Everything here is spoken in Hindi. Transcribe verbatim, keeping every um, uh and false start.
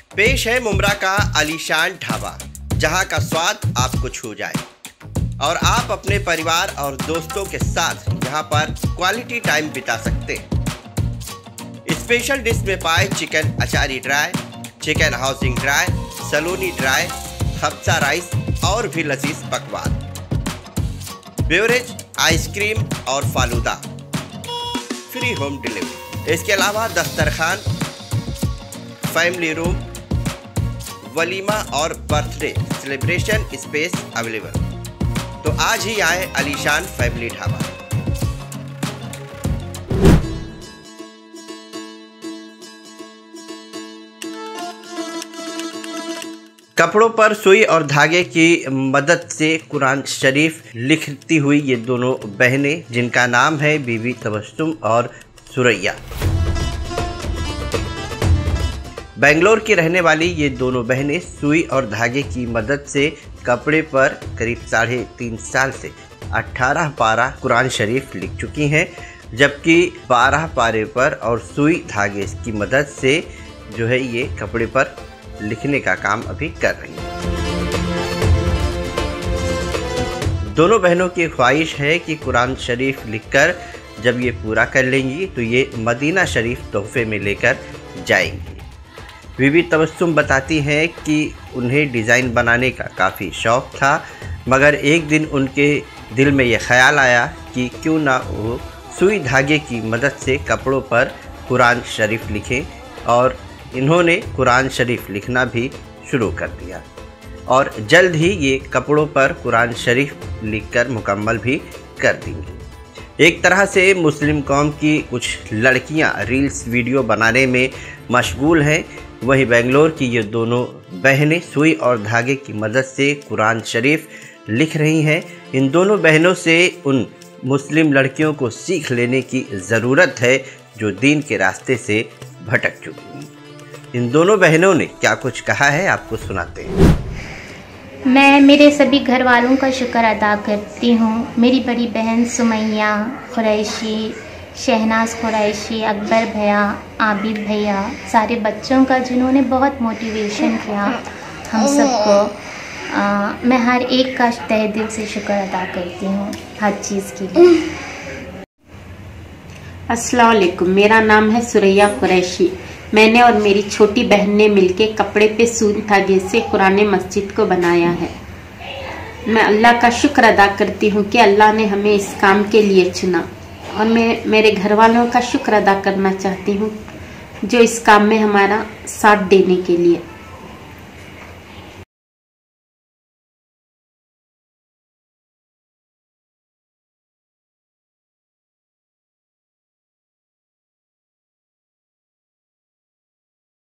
पेश है मुमरा का आलीशान ढाबा, जहां का स्वाद आपको छू जाए और आप अपने परिवार और दोस्तों के साथ यहां पर क्वालिटी टाइम बिता सकते हैं। स्पेशल डिश में पाए चिकन अचारी ड्राई, चिकन हाउसिंग ड्राई, सलोनी ड्राई, खप्सा राइस और भी लजीज पकवान, बेवरेज, आइसक्रीम और फालूदा, फ्री होम डिलीवरी। इसके अलावा दस्तरखान, फैमिली रूम, वलीमा और बर्थडे सेलिब्रेशन स्पेस अवेलेबल। तो आज ही आए आलीशान फैमिली ढाबा। कपड़ों पर सुई और धागे की मदद से कुरान शरीफ लिखती हुई ये दोनों बहनें, जिनका नाम है बीबी तबस्सुम और सुरैया। बेंगलोर की रहने वाली ये दोनों बहनें सुई और धागे की मदद से कपड़े पर करीब साढ़े तीन साल से अठारह पारा कुरान शरीफ लिख चुकी हैं, जबकि बारह पारे पर और सुई धागे की मदद से जो है ये कपड़े पर लिखने का काम अभी कर रही हैं। दोनों बहनों की ख्वाहिश है कि कुरान शरीफ लिखकर जब ये पूरा कर लेंगी तो ये मदीना शरीफ तोहफे में लेकर जाएंगी। बीबी तबस्सुम बताती हैं कि उन्हें डिज़ाइन बनाने का काफ़ी शौक़ था, मगर एक दिन उनके दिल में यह ख्याल आया कि क्यों ना वो सुई धागे की मदद से कपड़ों पर कुरान शरीफ लिखें, और इन्होंने कुरान शरीफ लिखना भी शुरू कर दिया और जल्द ही ये कपड़ों पर कुरान शरीफ लिखकर मुकम्मल भी कर देंगी। एक तरह से मुस्लिम कौम की कुछ लड़कियां रील्स वीडियो बनाने में मशगूल हैं, वहीं बेंगलोर की ये दोनों बहनें सुई और धागे की मदद से कुरान शरीफ लिख रही हैं। इन दोनों बहनों से उन मुस्लिम लड़कियों को सीख लेने की ज़रूरत है जो दीन के रास्ते से भटक चुकी हैं। इन दोनों बहनों ने क्या कुछ कहा है, आपको सुनाते हैं। मैं मेरे सभी घर वालों का शुक्र अदा करती हूँ। मेरी बड़ी बहन सुमैया कुरैशी, शहनाज कुरैशी, अकबर भैया, आबिद भैया, सारे बच्चों का जिन्होंने बहुत मोटिवेशन किया हम सबको। मैं हर एक का तहे दिल से शुक्र अदा करती हूँ हर चीज़ के लिए। अस्सलाम वालेकुम, मेरा नाम है सुरैया कुरैशी। मैंने और मेरी छोटी बहन ने मिलके कपड़े पे सुई धागे से कुरान मस्जिद को बनाया है। मैं अल्लाह का शुक्र अदा करती हूँ कि अल्लाह ने हमें इस काम के लिए चुना, और मैं मेरे घर वालों का शुक्र अदा करना चाहती हूँ जो इस काम में हमारा साथ देने के लिए।